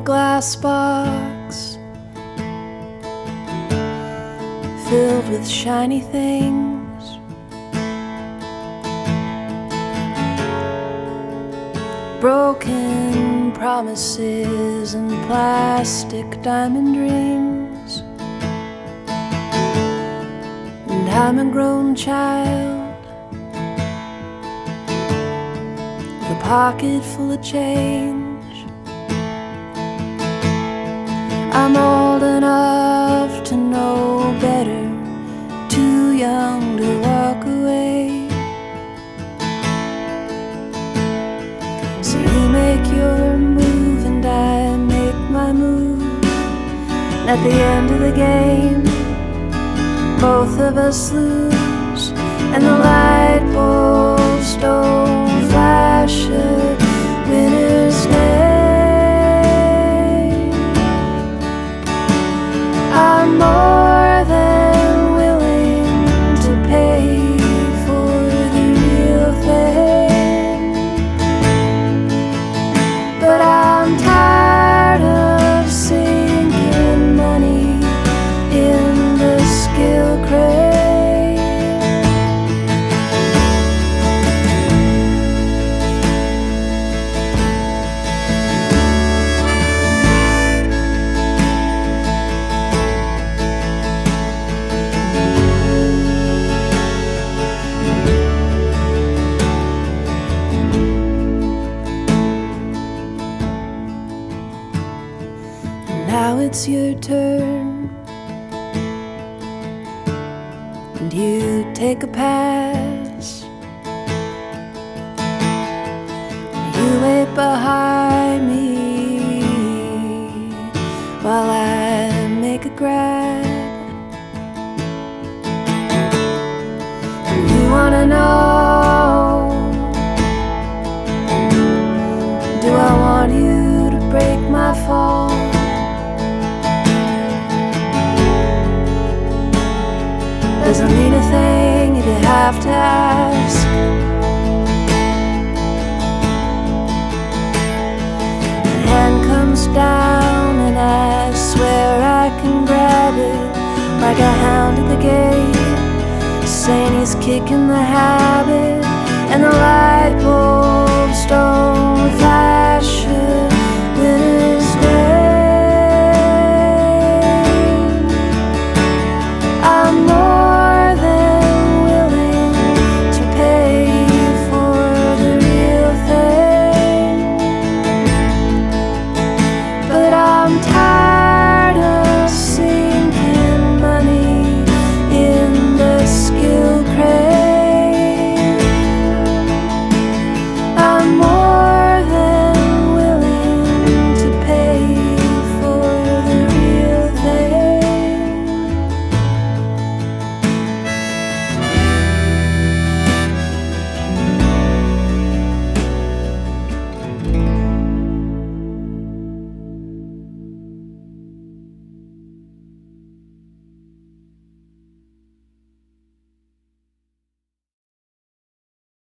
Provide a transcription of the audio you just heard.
glass box filled with shiny things, broken promises and plastic diamond dreams. And I'm a grown child with a pocket full of change. I'm old enough to know better, too young to walk away. So you make your move and I make my move, and at the end of the game both of us lose, and the light bulbs don't flash a winner's name. I'm more than willing to pay for the real thing, but I'm tired of sinking money in the skill crate. Now it's your turn, and you take a pass. You wait behind me while I make a grab. And you wanna know, do I want you to break my fall? Doesn't mean a thing if you have to ask. The hand comes down and I swear I can grab it, like a hound at the gate, saying he's kicking the habit, and the light bulbs don't